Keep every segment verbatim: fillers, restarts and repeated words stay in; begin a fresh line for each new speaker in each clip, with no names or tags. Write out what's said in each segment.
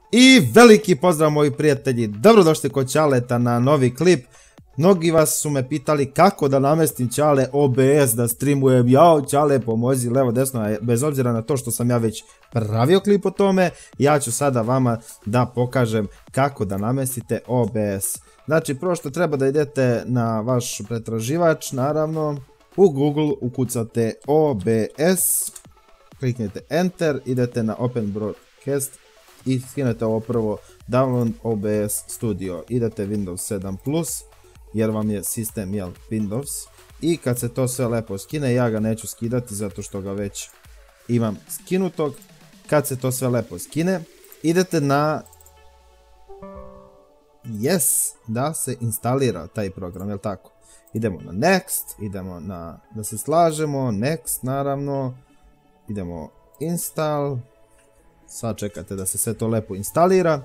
I veliki pozdrav moji prijatelji, dobrodošli kod Ćaleta na novi klip. Mnogi vas su me pitali kako da namestim Ćale O B S da streamujem. Jao Ćale pomozi levo desno, bez obzira na to što sam ja već pravio klip o tome, ja ću sada vama da pokažem kako da namestite O B S. Znači prvo što treba da idete na vaš pretraživač, naravno u Google ukucate O B S, kliknete Enter, idete na Open Broadcast i skinete ovo prvo Download O B S Studio, idete Windows sedam plus jer vam je sistem jel Windows i kad se to sve lepo skine, ja ga neću skidati zato što ga već imam skinutog. Kad se to sve lepo skine, idete na Yes da se instalira taj program, jel tako? Idemo na Next, idemo na da se slažemo, Next naravno, idemo Install, sad čekate da se sve to lepo instalira.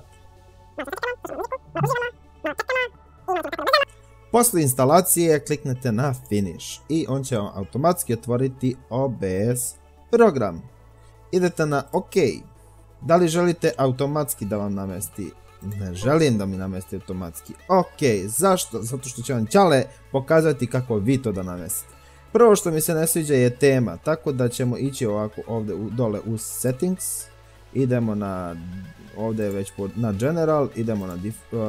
Posle instalacije kliknete na Finish i on će vam automatski otvoriti O B S program. Idete na OK. Da li želite automatski da vam namesti? Ne želim da mi namesti automatski. OK, zašto? Zato što će vam Ćale pokazati kako vi to da namestite. Prvo što mi se ne sviđa je tema, tako da ćemo ići ovako ovdje dole u Settings. Idemo na, ovdje je već na General, idemo na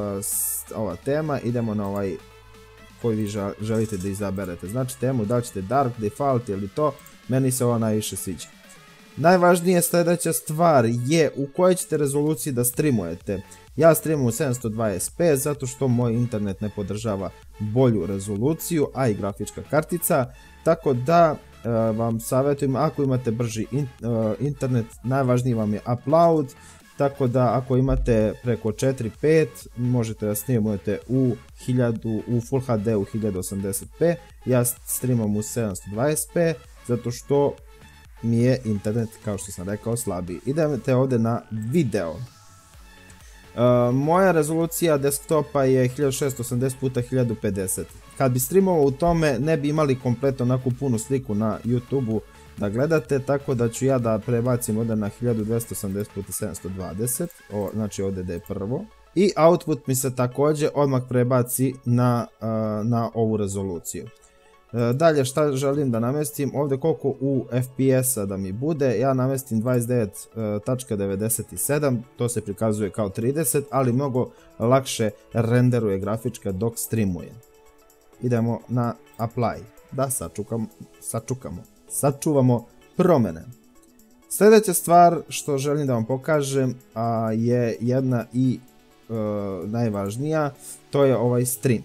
ova tema, idemo na ovaj koji vi želite da izaberete. Znači temu, da li ćete Dark, Default ili to, meni se ovo najviše sviđa. Najvažnije sljedeća stvar je u kojoj ćete rezoluciji da streamujete. Ja streamujem u sedamsto dvadeset p zato što moj internet ne podržava bolju rezoluciju, a i grafička kartica, tako da e, vam savjetujem ako imate brži in, e, internet, najvažniji vam je upload, tako da ako imate preko četiri pet možete da streamujete u, hiljadu, u Full H D u hiljadu osamdeset p, ja streamam u sedamsto dvadeset p zato što mi je internet, kao što sam rekao, slabiji. Idete ovdje na video. Uh, moja rezolucija desktopa je hiljadu šessto osamdeset puta hiljadu pedeset. Kad bi streamovao u tome ne bi imali kompletno onakvu punu sliku na YouTube-u da gledate, tako da ću ja da prebacim ovdje na hiljadu dvjesto osamdeset puta sedamsto dvadeset, o, znači ovdje da je prvo. I output mi se također odmah prebaci na, uh, na ovu rezoluciju. Dalje šta želim da namestim, ovdje koliko u F P S-a da mi bude, ja namestim dvadeset devet zarez devedeset sedam, to se prikazuje kao trideset, ali mnogo lakše renderuje grafička dok streamuje. Idemo na Apply, da sačukam, sačukamo, sačuvamo promjene. Sljedeća stvar što želim da vam pokažem a, je jedna i e, najvažnija, to je ovaj stream.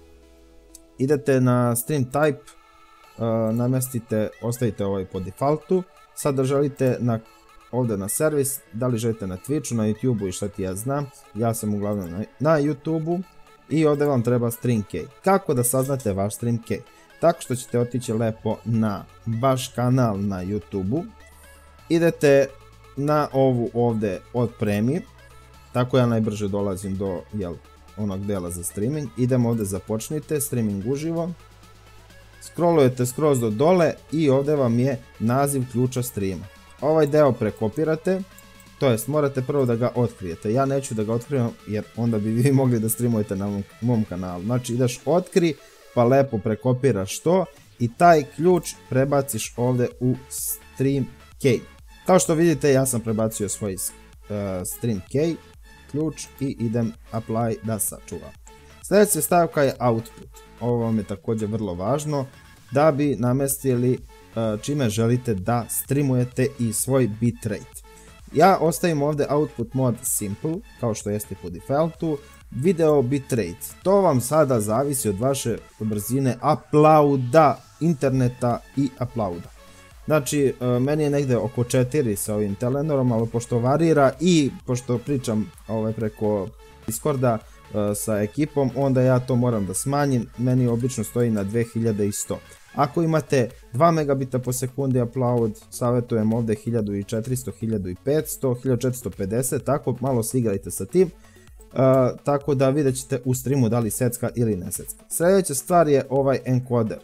Idete na stream type, uh, namestite, ostavite ovaj po defaultu, sada želite na, ovdje na servis, da li želite na Twitchu, na YouTubeu i šta ti ja znam, ja sam uglavnom na, na YouTubeu i ovdje vam treba stream key. Kako da saznate vaš stream key? Tako što ćete otići lepo na vaš kanal na YouTubeu, idete na ovu ovdje otpremi, tako ja najbrže dolazim do jel, onog dela za streaming. Idemo ovdje započnite, streaming uživo, scrollujete skroz do dole i ovdje vam je naziv ključa streama. Ovaj deo prekopirate, to jest morate prvo da ga otkrijete, ja neću da ga otkrijem jer onda bi vi mogli da streamujete na mom, mom kanalu. Znači ideš otkri pa lepo prekopiraš to i taj ključ prebaciš ovdje u stream key. Kao što vidite ja sam prebacio svoj uh, stream key ključ i idem apply da sačuvam. Sljedeća stavka je output. Ovo vam je također vrlo važno da bi namestili uh, čime želite da streamujete i svoj bitrate. Ja ostavim ovdje output mod simple kao što jeste po defaultu. Video bitrate, to vam sada zavisi od vaše brzine uploada interneta i uploada. Znači, meni je negdje oko četiri sa ovim Telenorom, ali pošto varira i pošto pričam ovaj, preko Discorda sa ekipom, onda ja to moram da smanjim, meni obično stoji na dve hiljade sto. Ako imate dva megabita po sekundi upload, savjetujem ovdje hiljadu četiristo, hiljadu petsto, hiljadu četiristo pedeset, tako malo se igrajte sa tim. Uh, tako da vidjet ćete u streamu da li secka ili ne secka. Sljedeća stvar je ovaj encoder.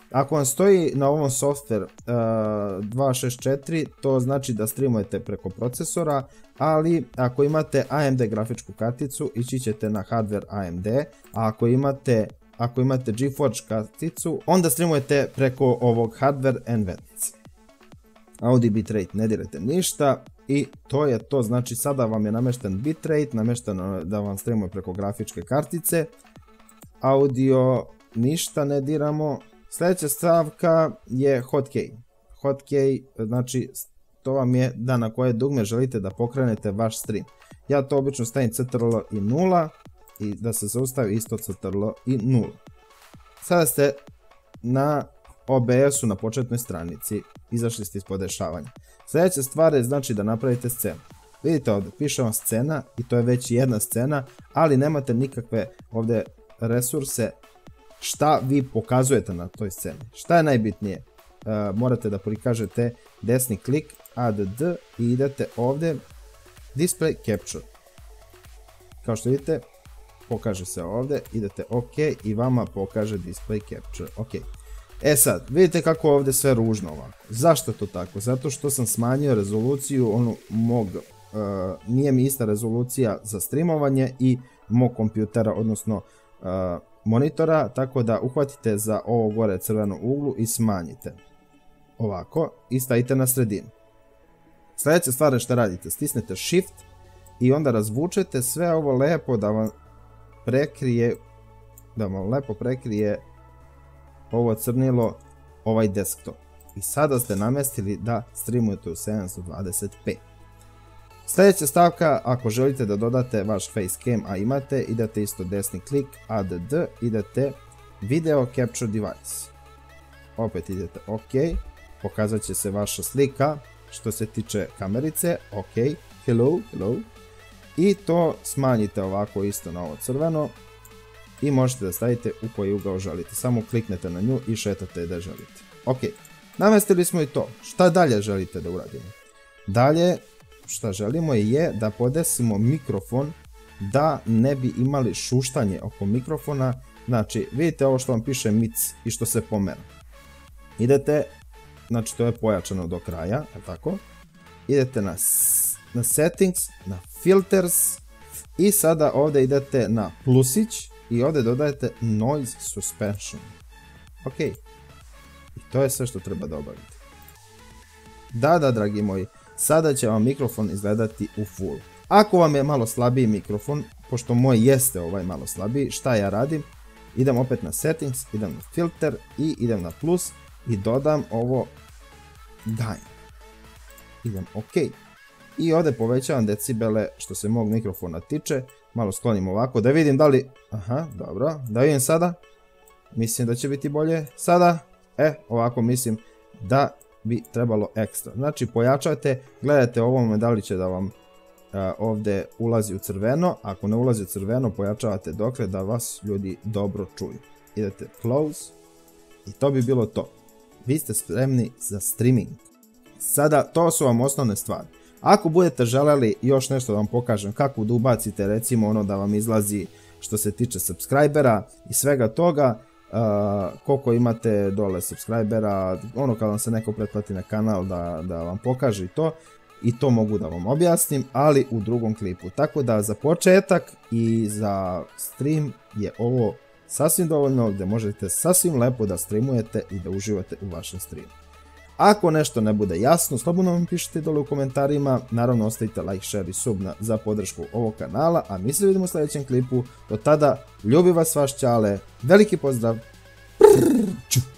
Ako vam stoji na ovom software uh, dva šest četiri, to znači da streamujete preko procesora, ali ako imate A M D grafičku karticu, ići ćete na hardware A M D, a ako imate, ako imate GeForce karticu, onda streamujete preko ovog hardware Nvenc. Audio bitrate ne dirate ništa i to je to, znači sada vam je namješten bitrate, namješteno da vam streamuje preko grafičke kartice. Audio ništa ne diramo. Sljedeća stavka je hotkey. Hotkey znači to vam je da na koje dugme želite da pokrenete vaš stream. Ja to obično stavim Ctrl i nula i da se zaustavi isto Ctrl i nula. Sada ste na O B S-u na početnoj stranici, izašli ste iz podešavanja. Sljedeća stvar je znači da napravite scenu. Vidite ovdje, piše vam scena i to je već jedna scena, ali nemate nikakve ovdje resurse šta vi pokazujete na toj sceni. Šta je najbitnije? E, morate da prikažete desni klik, Add D i idete ovdje Display Capture. Kao što vidite, pokaže se ovdje, idete OK i vama pokaže Display Capture. OK. E sad, vidite kako ovdje sve ružno ovako. Zašto to tako? Zato što sam smanjio rezoluciju onu mog, uh, nije mi ista rezolucija za streamovanje i mog kompjutera, odnosno uh, monitora, tako da uhvatite za ovo gore crveno uglu i smanjite. Ovako i stavite na sredinu. Sljedeća stvar je što radite, stisnete Shift i onda razvučete sve ovo lepo da vam prekrije, da vam lepo prekrije ovo crnilo, ovaj desktop. I sada ste namjestili da streamujete u sedamsto dvadeset p. Sljedeća stavka, ako želite da dodate vaš facecam, a imate, idete isto desni klik, Add D, idete Video Capture Device. Opet idete OK, pokazat će se vaša slika što se tiče kamerice, OK, hello, hello. I to smanjite ovako isto na ovo crveno. I možete da stavite u koji ugao želite. Samo kliknete na nju i šetate da želite. Ok, namestili smo i to. Šta dalje želite da uradimo? Dalje, šta želimo je da podesimo mikrofon da ne bi imali šuštanje oko mikrofona. Znači, vidite ovo što vam piše mic i što se pomera. Idete, znači to je pojačano do kraja, tako? Idete na, na settings, na filters i sada ovdje idete na plusić. I ovdje dodajete Noise Suspension. Ok. I to je sve što treba da obavite. Da, da, dragi moji. Sada će vam mikrofon izgledati u full. Ako vam je malo slabiji mikrofon, pošto moj jeste ovaj malo slabiji, šta ja radim? Idem opet na Settings, idem na Filter i idem na Plus i dodam ovo Gain. Idem OK. I ovdje povećavam decibele što se mog mikrofona tiče. Malo sklonim ovako da vidim da li... Aha, dobro. Da vidim sada. Mislim da će biti bolje. Sada. E, ovako mislim da bi trebalo ekstra. Znači pojačate, gledajte ovome da li će da vam uh, ovdje ulazi u crveno. Ako ne ulazi u crveno, pojačavate dokle da vas ljudi dobro čuju. Idete close. I to bi bilo to. Vi ste spremni za streaming. Sada, to su vam osnovne stvari. Ako budete želeli još nešto da vam pokažem kako da ubacite recimo ono da vam izlazi što se tiče subscribera i svega toga, uh, koliko imate dole subscribera, ono kad vam se neko pretplati na kanal da, da vam pokaže i to, i to mogu da vam objasnim, ali u drugom klipu. Tako da za početak i za stream je ovo sasvim dovoljno gdje možete sasvim lepo da streamujete i da uživate u vašem streamu. Ako nešto ne bude jasno, slobodno vam pišite dole u komentarima, naravno ostavite like, share i sub na, za podršku ovog kanala, a mi se vidimo u sljedećem klipu. Do tada, ljubi vas vaš Ćale, veliki pozdrav!